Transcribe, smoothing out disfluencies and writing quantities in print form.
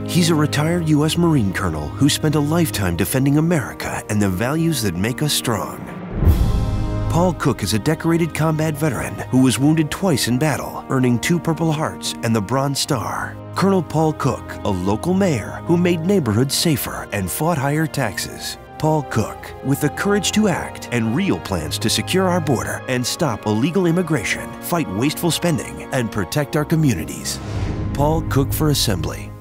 He's a retired U.S. Marine colonel who spent a lifetime defending America and the values that make us strong. Paul Cook is a decorated combat veteran who was wounded twice in battle, earning 2 Purple Hearts and the Bronze Star. Colonel Paul Cook, a local mayor who made neighborhoods safer and fought higher taxes. Paul Cook, with the courage to act and real plans to secure our border and stop illegal immigration, fight wasteful spending, and protect our communities. Paul Cook for Assembly.